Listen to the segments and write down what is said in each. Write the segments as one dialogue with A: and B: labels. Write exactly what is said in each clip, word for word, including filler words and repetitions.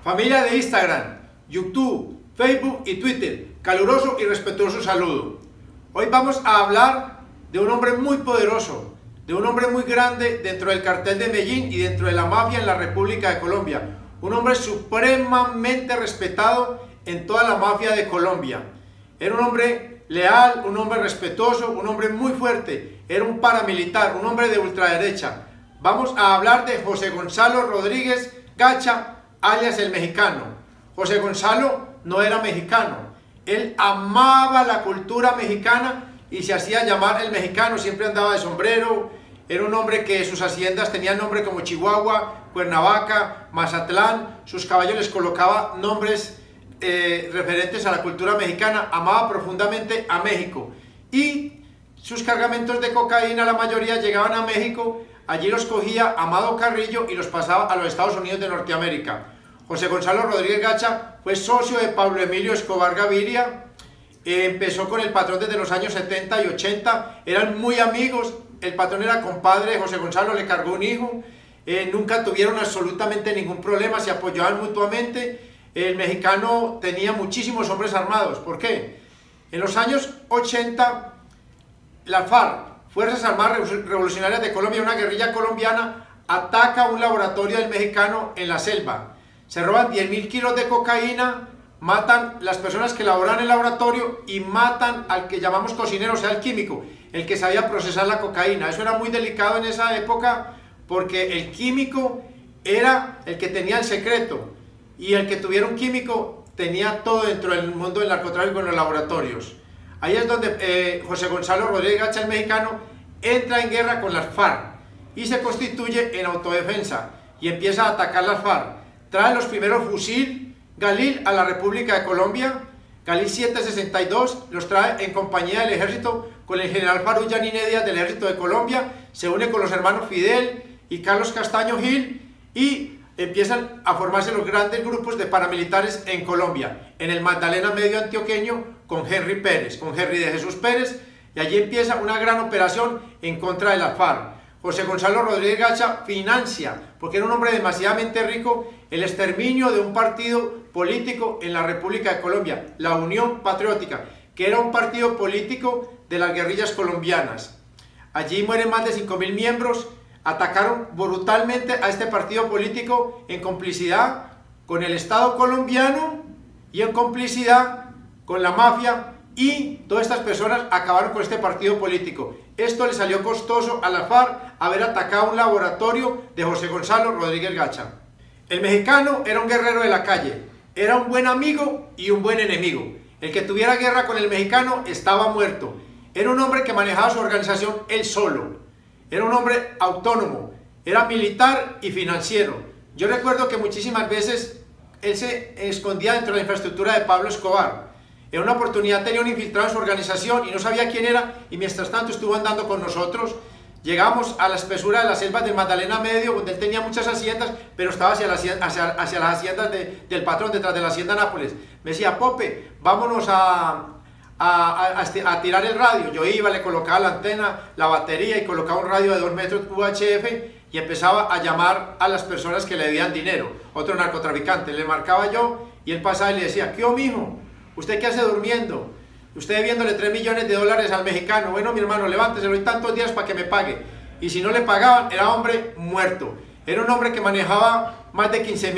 A: Familia de Instagram, YouTube, Facebook y Twitter, caluroso y respetuoso saludo. Hoy vamos a hablar de un hombre muy poderoso, de un hombre muy grande dentro del cartel de Medellín y dentro de la mafia en la República de Colombia. Un hombre supremamente respetado en toda la mafia de Colombia. Era un hombre leal, un hombre respetuoso, un hombre muy fuerte. Era un paramilitar, un hombre de ultraderecha. Vamos a hablar de José Gonzalo Rodríguez Gacha, alias el mexicano. José Gonzalo no era mexicano. Él amaba la cultura mexicana y se hacía llamar el mexicano. Siempre andaba de sombrero. Era un hombre que sus haciendas tenían nombre como Chihuahua, Cuernavaca, Mazatlán. Sus caballos les colocaba nombres eh, referentes a la cultura mexicana. Amaba profundamente a México. Y sus cargamentos de cocaína, la mayoría llegaban a México. Allí los cogía Amado Carrillo y los pasaba a los Estados Unidos de Norteamérica. José Gonzalo Rodríguez Gacha fue socio de Pablo Emilio Escobar Gaviria. Eh, empezó con el patrón desde los años setenta y ochenta. Eran muy amigos. El patrón era compadre de José Gonzalo, le cargó un hijo. Eh, nunca tuvieron absolutamente ningún problema, se apoyaban mutuamente. El mexicano tenía muchísimos hombres armados. ¿Por qué? En los años ochenta, la FARC, Fuerzas Armadas Revolucionarias de Colombia, una guerrilla colombiana, ataca un laboratorio del mexicano en la selva. Se roban diez mil kilos de cocaína, matan las personas que laboran en el laboratorio y matan al que llamamos cocinero, o sea, el químico, el que sabía procesar la cocaína. Eso era muy delicado en esa época porque el químico era el que tenía el secreto y el que tuviera un químico tenía todo dentro del mundo del narcotráfico en los laboratorios. Ahí es donde eh, José Gonzalo Rodríguez Gacha, el mexicano, entra en guerra con las FARC y se constituye en autodefensa y empieza a atacar las FARC. Trae los primeros fusil Galil a la República de Colombia. Galil setecientos sesenta y dos los trae en compañía del ejército con el general Farulla Ninedia del ejército de Colombia. Se une con los hermanos Fidel y Carlos Castaño Gil y empiezan a formarse los grandes grupos de paramilitares en Colombia, en el Magdalena Medio antioqueño con Henry Pérez, con Henry de Jesús Pérez, y allí empieza una gran operación en contra de la FARC. José Gonzalo Rodríguez Gacha financia, porque era un hombre demasiadamente rico, el exterminio de un partido político en la República de Colombia, la Unión Patriótica, que era un partido político de las guerrillas colombianas. Allí mueren más de cinco mil miembros. Atacaron brutalmente a este partido político en complicidad con el Estado colombiano y en complicidad con la mafia, y todas estas personas acabaron con este partido político. Esto le salió costoso a la FARC haber atacado un laboratorio de José Gonzalo Rodríguez Gacha. El mexicano era un guerrero de la calle, era un buen amigo y un buen enemigo. El que tuviera guerra con el mexicano estaba muerto. Era un hombre que manejaba su organización él solo. Era un hombre autónomo, era militar y financiero. Yo recuerdo que muchísimas veces él se escondía dentro de la infraestructura de Pablo Escobar. En una oportunidad tenía un infiltrado en su organización y no sabía quién era, y mientras tanto estuvo andando con nosotros. Llegamos a la espesura de las selvas del Magdalena Medio, donde él tenía muchas haciendas, pero estaba hacia, la, hacia, hacia las haciendas de, del patrón, detrás de la hacienda Nápoles. Me decía: Pope, vámonos a... A, a, a tirar el radio. Yo iba, le colocaba la antena, la batería y colocaba un radio de dos metros U H F y empezaba a llamar a las personas que le debían dinero. Otro narcotraficante, le marcaba yo y él pasaba y le decía: ¿qué, oh, mijo? ¿Usted qué hace durmiendo? Usted debiéndole tres millones de dólares al mexicano. Bueno, mi hermano, levántese, le doy tantos días para que me pague. Y si no le pagaban, era hombre muerto. Era un hombre que manejaba más de quince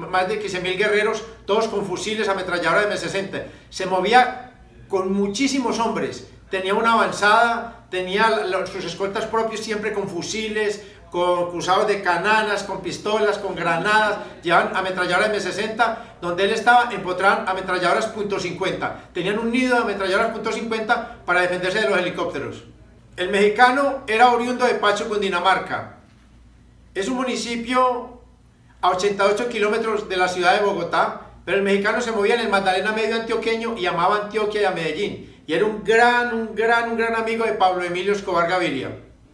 A: mil guerreros, todos con fusiles, ametralladoras de eme sesenta. Se movía con muchísimos hombres, tenía una avanzada, tenía los, sus escoltas propios siempre con fusiles, con cruzados de cananas, con pistolas, con granadas, llevaban ametralladoras de eme sesenta, donde él estaba empotraban ametralladoras punto cincuenta, tenían un nido de ametralladoras punto cincuenta para defenderse de los helicópteros. El mexicano era oriundo de Pacho, Cundinamarca. Es un municipio a ochenta y ocho kilómetros de la ciudad de Bogotá, pero el mexicano se movía en el Magdalena Medio antioqueño y amaba a Antioquia y a Medellín. Y era un gran, un gran, un gran amigo de Pablo Emilio Escobar Gaviria.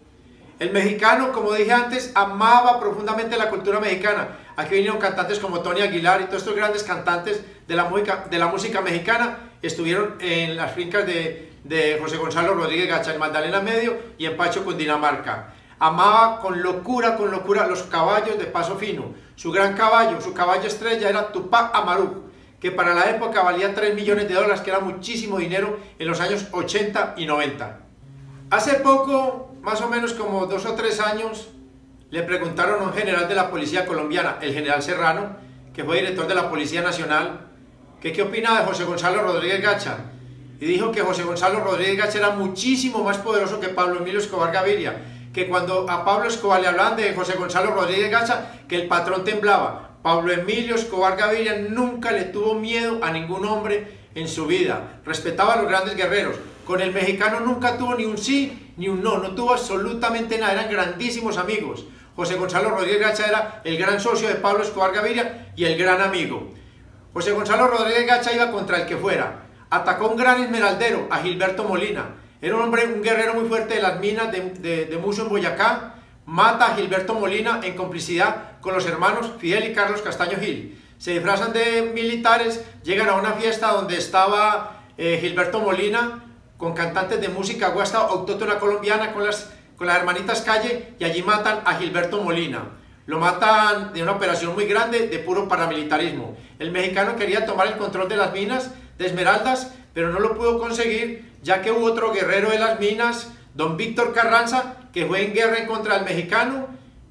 A: El mexicano, como dije antes, amaba profundamente la cultura mexicana. Aquí vinieron cantantes como Tony Aguilar y todos estos grandes cantantes de la música, de la música mexicana. Estuvieron en las fincas de, de José Gonzalo Rodríguez Gacha, en Magdalena Medio y en Pacho, Cundinamarca. amaba con locura, con locura los caballos de paso fino. Su gran caballo, su caballo estrella era Tupac Amaru, que para la época valía tres millones de dólares, que era muchísimo dinero en los años ochenta y noventa. Hace poco, más o menos como dos o tres años, le preguntaron a un general de la policía colombiana, el general Serrano, que fue director de la Policía Nacional, que qué opina de José Gonzalo Rodríguez Gacha. Y dijo que José Gonzalo Rodríguez Gacha era muchísimo más poderoso que Pablo Emilio Escobar Gaviria, que cuando a Pablo Escobar le hablaban de José Gonzalo Rodríguez Gacha, que el patrón temblaba. Pablo Emilio Escobar Gaviria nunca le tuvo miedo a ningún hombre en su vida, respetaba a los grandes guerreros. Con el mexicano nunca tuvo ni un sí ni un no, no tuvo absolutamente nada, eran grandísimos amigos. José Gonzalo Rodríguez Gacha era el gran socio de Pablo Escobar Gaviria y el gran amigo. José Gonzalo Rodríguez Gacha iba contra el que fuera, atacó un gran esmeraldero, a Gilberto Molina, era un hombre, un guerrero muy fuerte de las minas de, de, de Muso en Boyacá, mata a Gilberto Molina en complicidad con los hermanos Fidel y Carlos Castaño Gil. Se disfrazan de militares, llegan a una fiesta donde estaba eh, Gilberto Molina con cantantes de música guasta autóctona colombiana con las, con las hermanitas Calle, y allí matan a Gilberto Molina. Lo matan de una operación muy grande de puro paramilitarismo. El mexicano quería tomar el control de las minas de Esmeraldas, pero no lo pudo conseguir, ya que hubo otro guerrero de las minas, don Víctor Carranza, que fue en guerra en contra del mexicano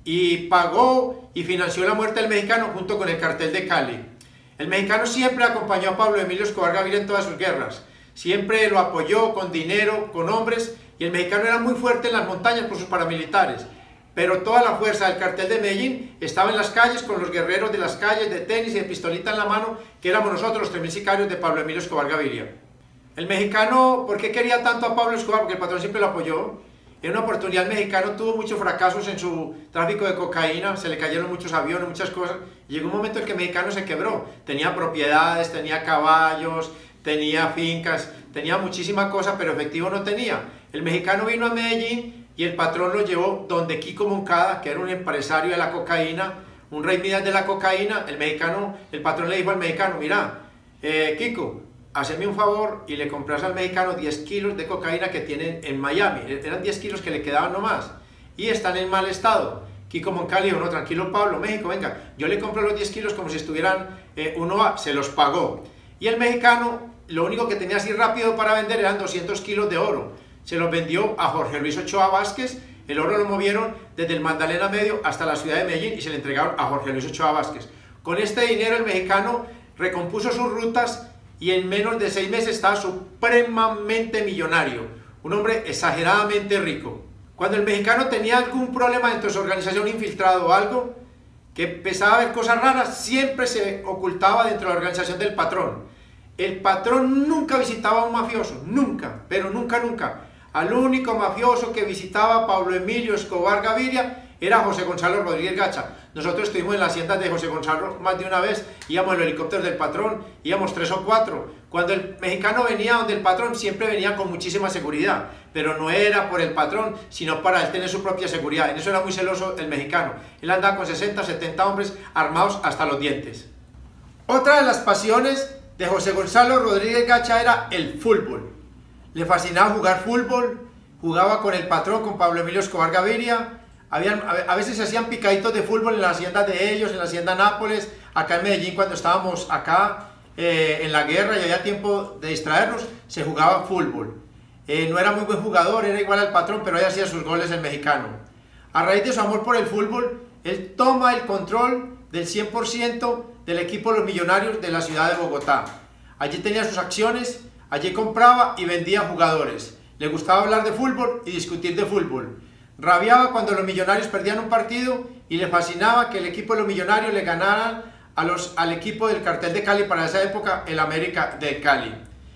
A: y pagó y financió la muerte del mexicano junto con el cartel de Cali. El mexicano siempre acompañó a Pablo Emilio Escobar Gaviria en todas sus guerras, siempre lo apoyó con dinero, con hombres, y el mexicano era muy fuerte en las montañas por sus paramilitares, pero toda la fuerza del cartel de Medellín estaba en las calles con los guerreros de las calles de tenis y de pistolita en la mano, que éramos nosotros los tres mil sicarios de Pablo Emilio Escobar Gaviria. El mexicano, ¿por qué quería tanto a Pablo Escobar? Porque el patrón siempre lo apoyó. En una oportunidad el mexicano tuvo muchos fracasos en su tráfico de cocaína, se le cayeron muchos aviones, muchas cosas. Llegó un momento en que el mexicano se quebró. Tenía propiedades, tenía caballos, tenía fincas, tenía muchísima cosa, pero efectivo no tenía. El mexicano vino a Medellín y el patrón lo llevó donde Kiko Moncada, que era un empresario de la cocaína, un rey Midas de la cocaína. El mexicano, el patrón le dijo al mexicano, mira, eh, Kiko, haceme un favor y le compras al mexicano diez kilos de cocaína que tienen en Miami. Eran diez kilos que le quedaban nomás y están en mal estado. Kiko Moncada dijo, no, tranquilo Pablo, México, venga, yo le compro los diez kilos como si estuvieran eh, uno A, se los pagó. Y el mexicano, lo único que tenía así rápido para vender eran doscientos kilos de oro. Se los vendió a Jorge Luis Ochoa Vázquez. El oro lo movieron desde el Magdalena Medio hasta la ciudad de Medellín y se le entregaron a Jorge Luis Ochoa Vázquez. Con este dinero el mexicano recompuso sus rutas y en menos de seis meses estaba supremamente millonario, un hombre exageradamente rico. Cuando el mexicano tenía algún problema dentro de su organización, infiltrado o algo, que empezaba a ver cosas raras, siempre se ocultaba dentro de la organización del patrón. El patrón nunca visitaba a un mafioso, nunca, pero nunca, nunca. Al único mafioso que visitaba Pablo Emilio Escobar Gaviria era José Gonzalo Rodríguez Gacha. Nosotros estuvimos en la hacienda de José Gonzalo más de una vez, íbamos en los helicópteros del patrón, íbamos tres o cuatro. Cuando el mexicano venía donde el patrón, siempre venía con muchísima seguridad, pero no era por el patrón, sino para él tener su propia seguridad. En eso era muy celoso el mexicano. Él andaba con sesenta, setenta hombres armados hasta los dientes. Otra de las pasiones de José Gonzalo Rodríguez Gacha era el fútbol. Le fascinaba jugar fútbol, jugaba con el patrón, con Pablo Emilio Escobar Gaviria. Habían, a veces se hacían picaditos de fútbol en la hacienda de ellos, en la hacienda Nápoles, acá en Medellín cuando estábamos acá eh, en la guerra y había tiempo de distraernos, se jugaba fútbol. Eh, no era muy buen jugador, era igual al patrón, pero ahí hacía sus goles el mexicano. A raíz de su amor por el fútbol, él toma el control del cien por ciento del equipo de los Millonarios de la ciudad de Bogotá. Allí tenía sus acciones, allí compraba y vendía jugadores. Le gustaba hablar de fútbol y discutir de fútbol. Rabiaba cuando los Millonarios perdían un partido y le fascinaba que el equipo de los Millonarios le ganaran a los, al equipo del cartel de Cali, para esa época el América de Cali.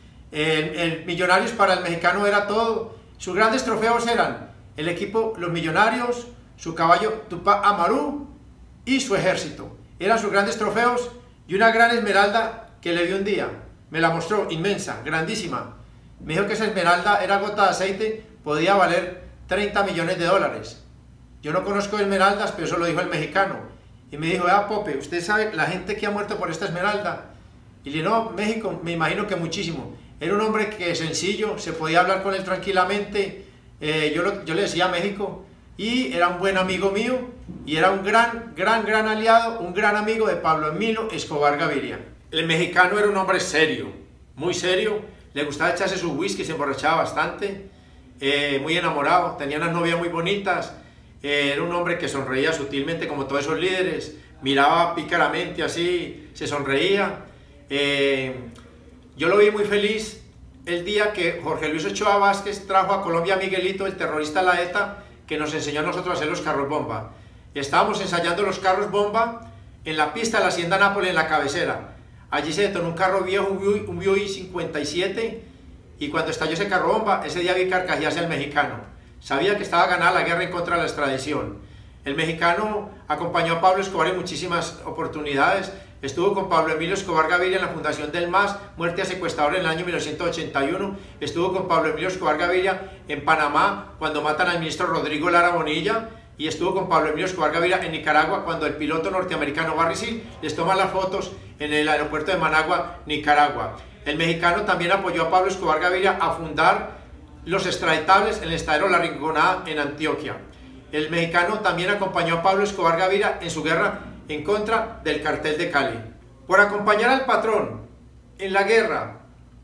A: El, el Millonarios para el mexicano era todo. Sus grandes trofeos eran el equipo, los Millonarios, su caballo Tupac Amaru y su ejército. Eran sus grandes trofeos y una gran esmeralda que le dio un día. Me la mostró, inmensa, grandísima. Me dijo que esa esmeralda era gota de aceite, podía valer treinta millones de dólares. Yo no conozco esmeraldas, pero eso lo dijo el mexicano. Y me dijo, ah, Pope, ¿usted sabe la gente que ha muerto por esta esmeralda? Y le dije, no, México, me imagino que muchísimo. Era un hombre que sencillo, se podía hablar con él tranquilamente. Eh, yo, lo, yo le decía a México, y era un buen amigo mío y era un gran, gran, gran aliado, un gran amigo de Pablo Emilio Escobar Gaviria. El mexicano era un hombre serio, muy serio, le gustaba echarse su whisky, se emborrachaba bastante, eh, muy enamorado, tenía unas novias muy bonitas, eh, era un hombre que sonreía sutilmente como todos esos líderes, miraba pícaramente así, se sonreía. Eh, yo lo vi muy feliz el día que Jorge Luis Ochoa Vázquez trajo a Colombia a Miguelito, el terrorista de la ETA, que nos enseñó a nosotros a hacer los carros bomba. Estábamos ensayando los carros bomba en la pista de la Hacienda Nápoles, en la cabecera. Allí se detonó un carro viejo, un B U I cincuenta y siete, y cuando estalló ese carro bomba, ese día vi carcajearse al mexicano. Sabía que estaba ganada la guerra en contra de la extradición. El mexicano acompañó a Pablo Escobar en muchísimas oportunidades. Estuvo con Pablo Emilio Escobar Gaviria en la fundación del M A S, muerte a secuestrador en el año mil novecientos ochenta y uno. Estuvo con Pablo Emilio Escobar Gaviria en Panamá cuando matan al ministro Rodrigo Lara Bonilla. Y estuvo con Pablo Emilio Escobar Gaviria en Nicaragua cuando el piloto norteamericano Barry Seal les toma las fotos en el aeropuerto de Managua, Nicaragua. El mexicano también apoyó a Pablo Escobar Gaviria a fundar los extraditables en el estadero La Rinconada en Antioquia. El mexicano también acompañó a Pablo Escobar Gaviria en su guerra en contra del cartel de Cali. Por acompañar al patrón en la guerra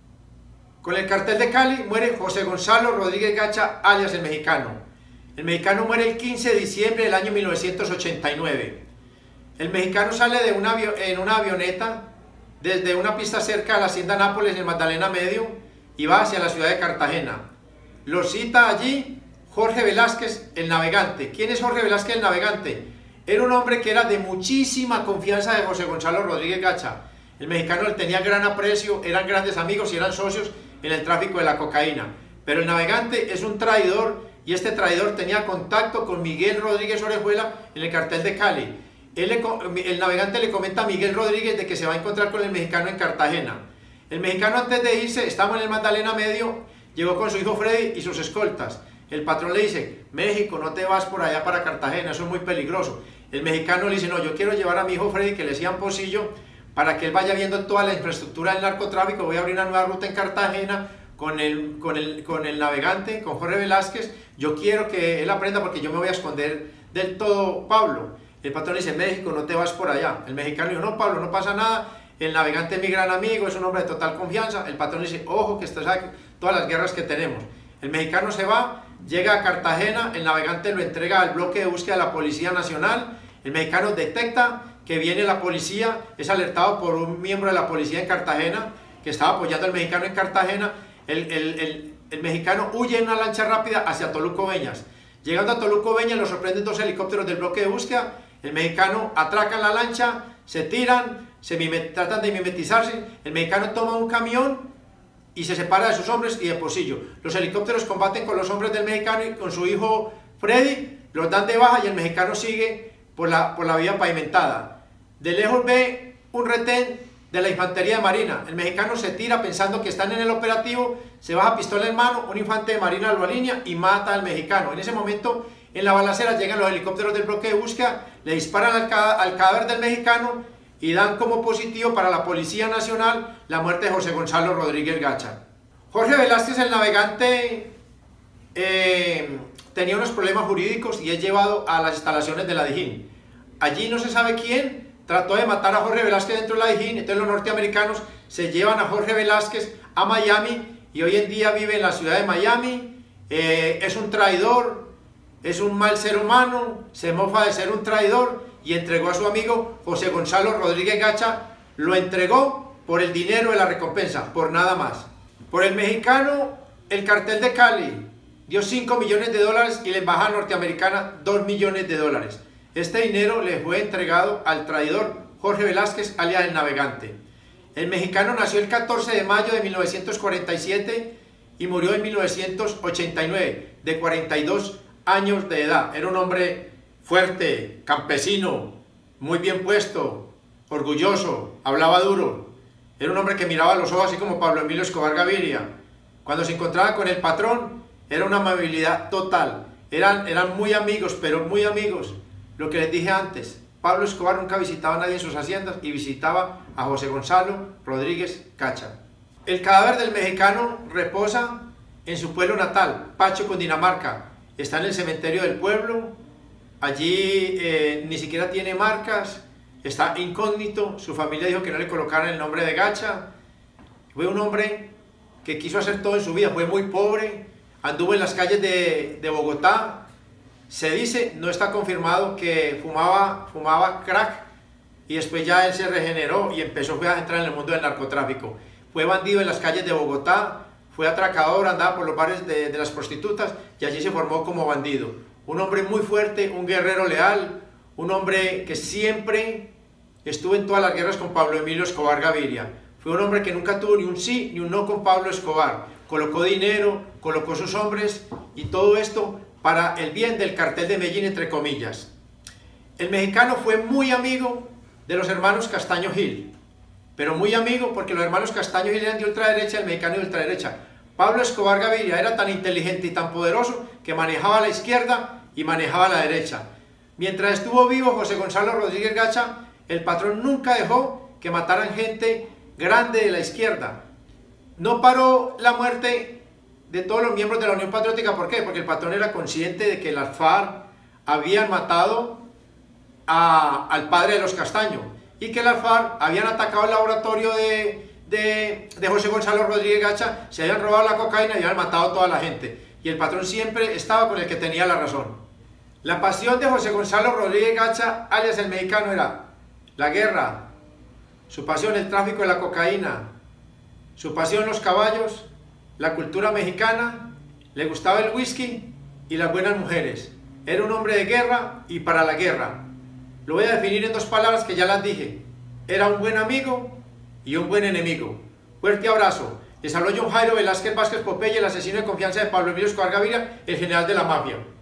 A: con el cartel de Cali muere José Gonzalo Rodríguez Gacha, alias el mexicano. El mexicano muere el quince de diciembre del año mil novecientos ochenta y nueve. El mexicano sale de una en una avioneta desde una pista cerca de la Hacienda Nápoles en Magdalena Medio y va hacia la ciudad de Cartagena. Lo cita allí Jorge Velázquez, el navegante. ¿Quién es Jorge Velázquez, el navegante? Era un hombre que era de muchísima confianza de José Gonzalo Rodríguez Gacha. El mexicano le tenía gran aprecio, eran grandes amigos y eran socios en el tráfico de la cocaína. Pero el navegante es un traidor y este traidor tenía contacto con Miguel Rodríguez Orejuela en el cartel de Cali. Él le, el navegante le comenta a Miguel Rodríguez de que se va a encontrar con el mexicano en Cartagena. El mexicano, antes de irse, estamos en el Magdalena Medio, llegó con su hijo Freddy y sus escoltas. El patrón le dice: México, no te vas por allá para Cartagena, eso es muy peligroso. El mexicano le dice: no, yo quiero llevar a mi hijo Freddy, que le decían Pocillo, para que él vaya viendo toda la infraestructura del narcotráfico. Voy a abrir una nueva ruta en Cartagena con el, con el, con el navegante, con Jorge Velázquez. Yo quiero que él aprenda porque yo me voy a esconder del todo, Pablo. El patrón le dice: México, no te vas por allá. El mexicano dijo: no, Pablo, no pasa nada. El navegante es mi gran amigo, es un hombre de total confianza. El patrón le dice: ojo, que usted sabe todas las guerras que tenemos. El mexicano se va, llega a Cartagena, el navegante lo entrega al bloque de búsqueda de la Policía Nacional. El mexicano detecta que viene la policía, es alertado por un miembro de la policía en Cartagena, que estaba apoyando al mexicano en Cartagena. El, el, el, el mexicano huye en una lancha rápida hacia Toluco Beñas. Llegando a Toluco Beñas, lo sorprenden dos helicópteros del bloque de búsqueda. El mexicano atraca la lancha, se tiran, se mimet, tratan de mimetizarse. El mexicano toma un camión y se separa de sus hombres y de Pocillo. Los helicópteros combaten con los hombres del mexicano y con su hijo Freddy, los dan de baja y el mexicano sigue por la, por la vía pavimentada. De lejos ve un retén de la infantería de marina. El mexicano se tira pensando que están en el operativo, se baja pistola en mano, un infante de marina lo alinea y mata al mexicano. En ese momento, en la balacera llegan los helicópteros del bloque de búsqueda, le disparan al, al cadáver del mexicano y dan como positivo para la Policía Nacional la muerte de José Gonzalo Rodríguez Gacha. Jorge Velázquez, el navegante, eh, tenía unos problemas jurídicos y es llevado a las instalaciones de la Dijín. Allí no se sabe quién trató de matar a Jorge Velázquez dentro de la Dijín. Entonces los norteamericanos se llevan a Jorge Velázquez a Miami y hoy en día vive en la ciudad de Miami. Eh, es un traidor, es un mal ser humano, se mofa de ser un traidor y entregó a su amigo José Gonzalo Rodríguez Gacha, lo entregó por el dinero de la recompensa, por nada más. Por el mexicano, el cartel de Cali dio cinco millones de dólares y la embajada norteamericana dos millones de dólares. Este dinero le fue entregado al traidor Jorge Velázquez, alias el navegante. El mexicano nació el catorce de mayo de mil novecientos cuarenta y siete y murió en mil novecientos ochenta y nueve, de cuarenta y dos años de edad. Era un hombre fuerte, campesino, muy bien puesto, orgulloso, hablaba duro. Era un hombre que miraba a los ojos así como Pablo Emilio Escobar Gaviria. Cuando se encontraba con el patrón, era una amabilidad total. Eran, eran muy amigos, pero muy amigos. Lo que les dije antes, Pablo Escobar nunca visitaba a nadie en sus haciendas y visitaba a José Gonzalo Rodríguez Gacha. El cadáver del mexicano reposa en su pueblo natal, Pacho, Cundinamarca. está en el cementerio del pueblo, allí eh, ni siquiera tiene marcas, está incógnito, su familia dijo que no le colocaran el nombre de Gacha. Fue un hombre que quiso hacer todo en su vida, fue muy pobre, anduvo en las calles de, de Bogotá, se dice, no está confirmado, que fumaba, fumaba crack y después ya él se regeneró y empezó a entrar en el mundo del narcotráfico. Fue bandido en las calles de Bogotá, fue atracador, andaba por los bares de, de las prostitutas y allí se formó como bandido. Un hombre muy fuerte, un guerrero leal, un hombre que siempre estuvo en todas las guerras con Pablo Emilio Escobar Gaviria. Fue un hombre que nunca tuvo ni un sí ni un no con Pablo Escobar. Colocó dinero, colocó sus hombres y todo esto para el bien del cartel de Medellín, entre comillas. El mexicano fue muy amigo de los hermanos Castaño Gil, pero muy amigo porque los hermanos Castaño Gil eran de ultraderecha, el mexicano de ultraderecha. Pablo Escobar Gaviria era tan inteligente y tan poderoso que manejaba la izquierda y manejaba la derecha. Mientras estuvo vivo José Gonzalo Rodríguez Gacha, el patrón nunca dejó que mataran gente grande de la izquierda. No paró la muerte de todos los miembros de la Unión Patriótica. ¿Por qué? Porque el patrón era consciente de que las FARC habían matado a, al padre de los Castaño y que las FARC habían atacado el laboratorio de, de, de José Gonzalo Rodríguez Gacha, se habían robado la cocaína y habían matado a toda la gente. Y el patrón siempre estaba con el que tenía la razón. La pasión de José Gonzalo Rodríguez Gacha, alias el mexicano, era la guerra, su pasión el tráfico de la cocaína, su pasión los caballos, la cultura mexicana, le gustaba el whisky y las buenas mujeres. Era un hombre de guerra y para la guerra. Lo voy a definir en dos palabras que ya las dije. Era un buen amigo y un buen enemigo. Fuerte abrazo. Les habló John Jairo Velázquez Vázquez Popeye, el asesino de confianza de Pablo Emilio Escobar Gaviria, el general de la mafia.